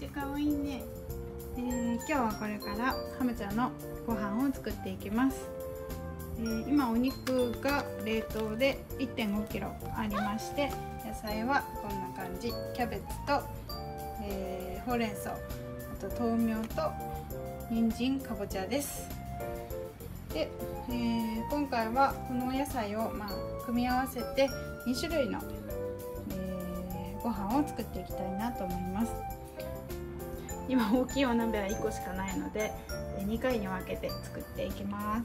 かわいいね。今日はこれからハムちゃんのご飯を作っていきます。今お肉が冷凍で 1.5 キロありまして、野菜はこんな感じ。キャベツと、ほうれん草、あと豆苗と人参、かぼちゃです。で、今回はこのお野菜を、組み合わせて2種類の、ご飯を作っていきたいなと思います。今大きいお鍋は1個しかないので2回に分けて作っていきます。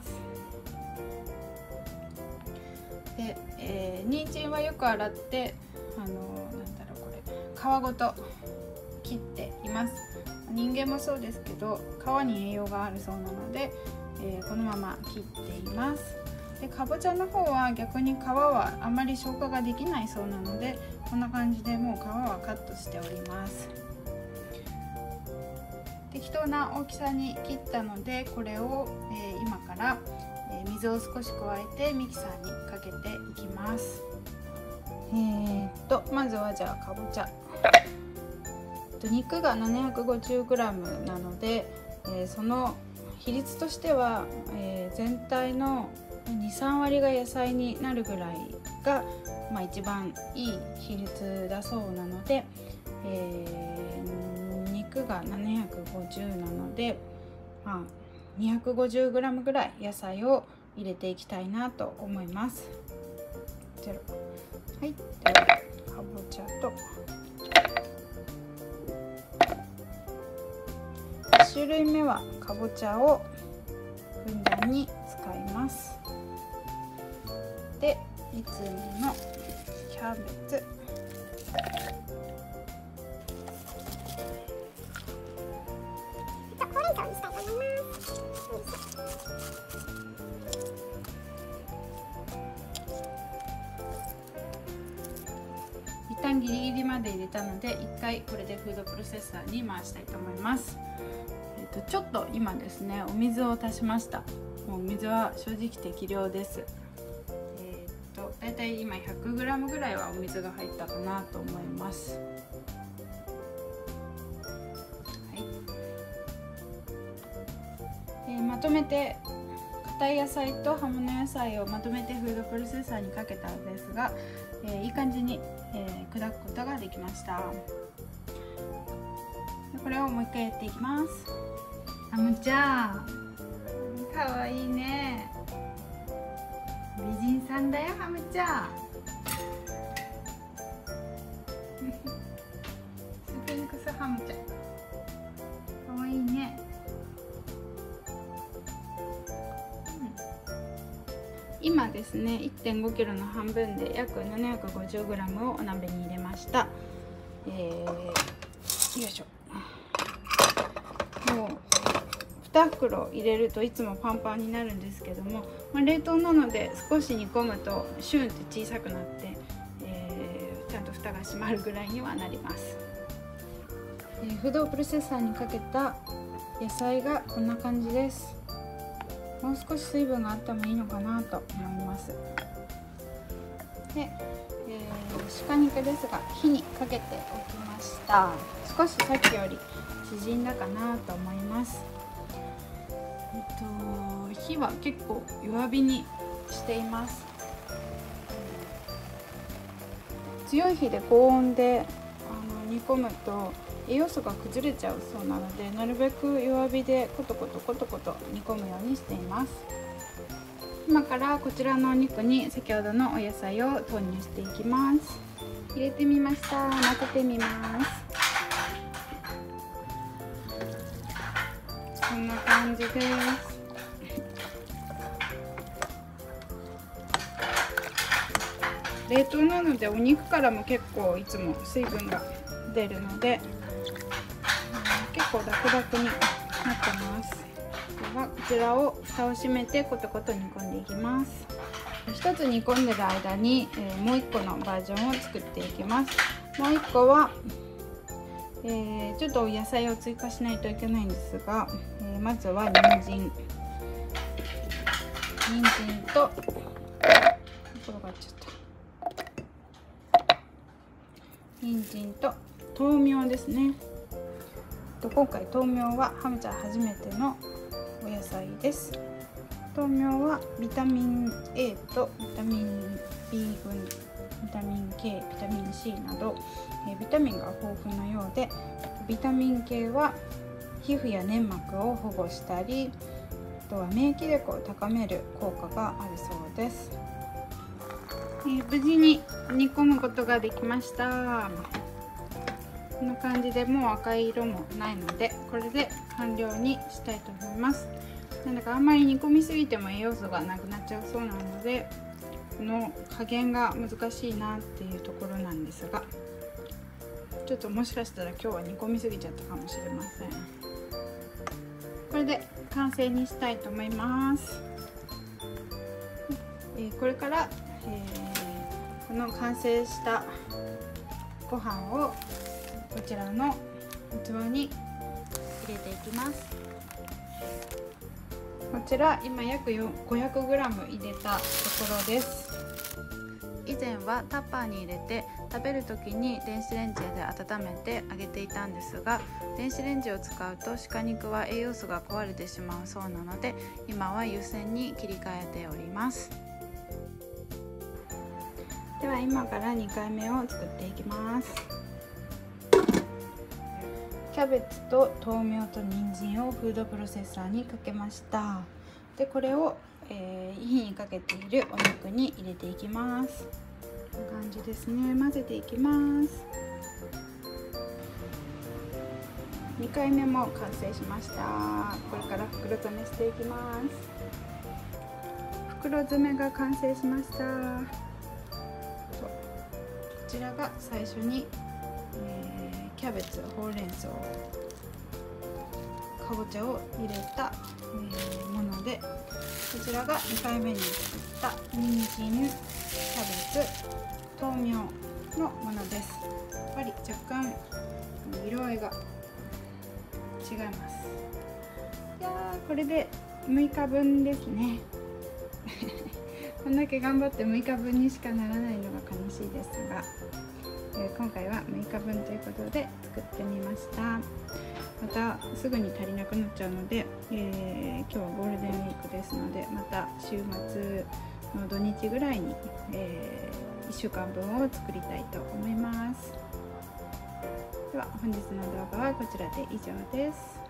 で、人参はよく洗ってこれ皮ごと切っています。人間もそうですけど皮に栄養があるそうなので、このまま切っています。でかぼちゃの方は逆に皮はあまり消化ができないそうなので、こんな感じでもう皮はカットしております。適当な大きさに切ったので、これを、今から、水を少し加えてミキサーにかけていきます。まずはじゃあかぼちゃ、肉が 750g なので、その比率としては、全体の 2,3 割が野菜になるぐらいが、一番いい比率だそうなので、肉が750なので、250g ぐらい野菜を入れていきたいなと思います。はい、ではかぼちゃと1種類目はかぼちゃをふんだんに使います。で、2つ目のキャベツ、一旦ギリギリまで入れたので1回これでフードプロセッサーに回したいと思います。ちょっと今ですねお水を足しました。もうお水は正直適量です。だいたい今 100g ぐらいはお水が入ったかなと思います。まとめて硬い野菜と葉物野菜をまとめてフードプロセッサーにかけたんですが、いい感じに、砕くことができました。これをもう一回やっていきます。ハムちゃんかわいいね。美人さんだよハムちゃん。スフィンクスハムちゃんかわいいね。今ですね 1.5 キロの半分で約 750g をお鍋に入れました。よいしょ。もう2袋入れるといつもパンパンになるんですけども、冷凍なので少し煮込むとシュンって小さくなって、ちゃんと蓋が閉まるぐらいにはなります。フードプロセッサーにかけた野菜がこんな感じです。もう少し水分があってもいいのかなと思います。で、鹿肉ですが火にかけておきました。少しさっきより縮んだかなと思います。火は結構弱火にしています。強い火で高温で煮込むと栄養素が崩れちゃうそうなので、なるべく弱火でコトコト煮込むようにしています。今からこちらのお肉に先ほどのお野菜を投入していきます。入れてみました。混ぜてみます。こんな感じです。冷凍なのでお肉からも結構いつも水分が出るので、結構ダクダクになってます。ではこちらを蓋を閉めてコトコト煮込んでいきます。一つ煮込んでる間に、もう1個のバージョンを作っていきます。もう1個は、ちょっと野菜を追加しないといけないんですが、まずは人参と転がっちゃった人参と豆苗ですね。 今回豆苗はハムちゃん初めてのお野菜です。豆苗はビタミン A とビタミン B 群、ビタミン K、ビタミン C など、ビタミンが豊富なようで、ビタミン系は皮膚や粘膜を保護したり、あとは免疫力を高める効果があるそうです。無事に煮込むことができました。こんな感じでもう赤い色もないので、これで完了にしたいと思います。なんだかあんまり煮込みすぎても栄養素がなくなっちゃうそうなので、この加減が難しいなっていうところなんですが、ちょっともしかしたら今日は煮込みすぎちゃったかもしれません。これで完成にしたいと思います。これから、この完成したご飯をこちらの器に入れていきます。こちら今約 500g 入れたところです。以前はタッパーに入れて食べる時に電子レンジで温めて揚げていたんですが、電子レンジを使うと鹿肉は栄養素が壊れてしまうそうなので、今は湯煎に切り替えております。では今から2回目を作っていきます。キャベツと豆苗と人参をフードプロセッサーにかけました。でこれを、火にかけているお肉に入れていきます。こんな感じですね。混ぜていきます。2回目も完成しました。これから袋詰めしていきます。袋詰めが完成しました。こちらが最初に、キャベツ、ほうれん草、かぼちゃを入れた、もので、こちらが2回目に作った人参、キャベツ、豆苗のものです。やっぱり若干色合いが違います。いやー、これで6日分ですね。こんだけ頑張って6日分にしかならないのが悲しいですが、今回は6日分ということで作ってみました。またすぐに足りなくなっちゃうので、今日はゴールデンウィークですので、また週末の土日ぐらいに、1週間分を作りたいと思います。では本日の動画はこちらで以上です。